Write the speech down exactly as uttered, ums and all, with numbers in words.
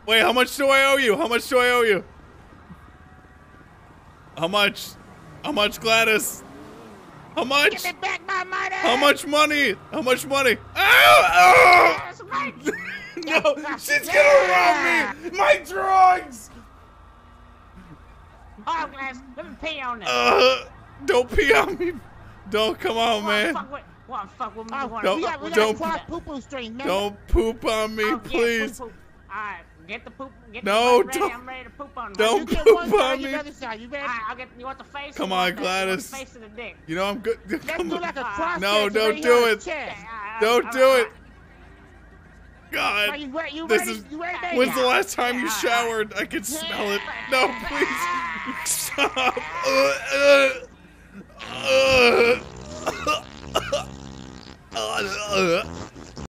Wait, how much do I owe you? How much do I owe you? How much? How much, Gladys? How much? Give me back my money! How much money? How much money? Ow! That's right. No, she's gonna rob me! My drugs! Oh, Gladys, let me pee on this. Uh, don't pee on me. Don't, come on, man. Fuck with, what, fuck with me? Don't- Don't, We got, we don't- got cross poo-poo stream, man. Don't poop on me, oh, please. Yeah, poop, poop. All right, get the poop. Get No, the poop ready. don't- I'm ready to poop on don't You this. get poop one side, on you me. the other side. You ready? All right, I'll get. You want the face? Come or on, you want the- you want Gladys. The face of the dick. You know I'm good. Let's Come do on. like a cross No, section don't right do here on it. his chest. Yeah, Don't all do right, it. God, Are you ready? You this ready? is. You ready, baby? When's the last time you Yeah. showered? I can smell it. No, please. Stop. Uh, uh, uh, uh, uh, uh.